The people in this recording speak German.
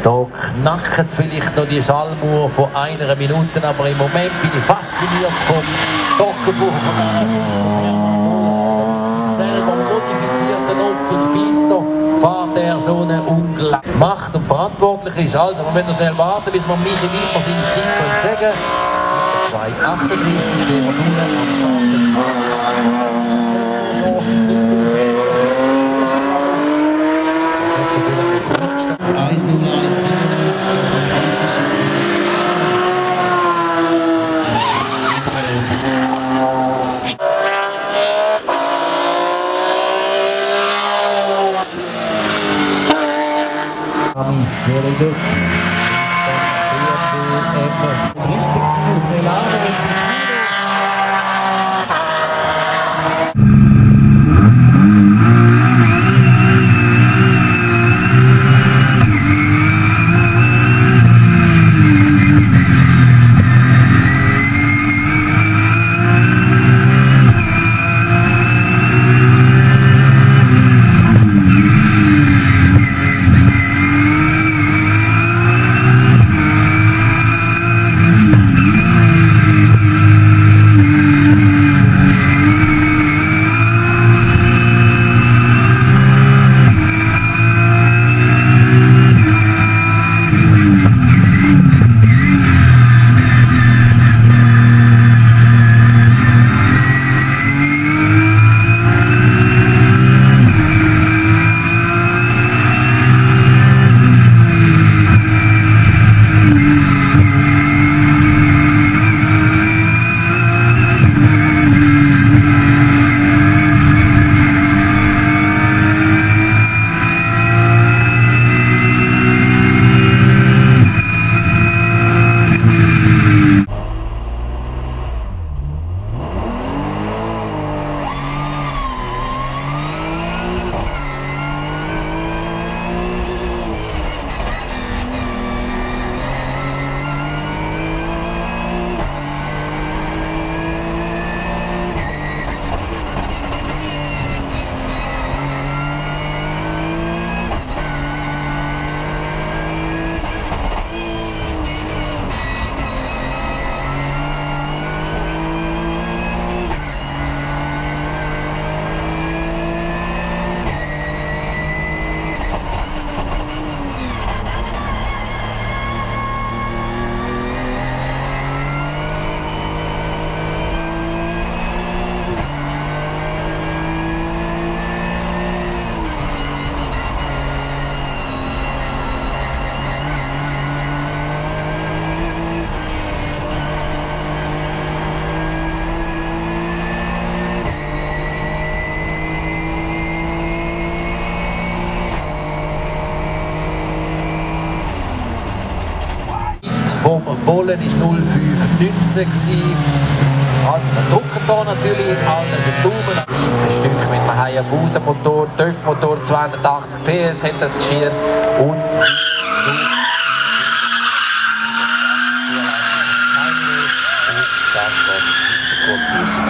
Da knacken es vielleicht noch die Schallmauer von 1 Minute, aber im Moment bin ich fasziniert vom Toggenbuch selber modifizierten Opel Speedster. Fährt er so eine unglaubliche Macht und verantwortlich ist. Also, wir müssen schnell warten, bis wir Michi Wittmer seine Zeit sagen können. 2,38 sehen wir nun am Start. Very good. Dritte aus Milano und vom Bollen war 05,19. Also wir drücken hier natürlich allen den Daumen. Ein Stück mit einem Hayabusa-Motor, TÜV-Motor, 280 PS hat das Geschirr und das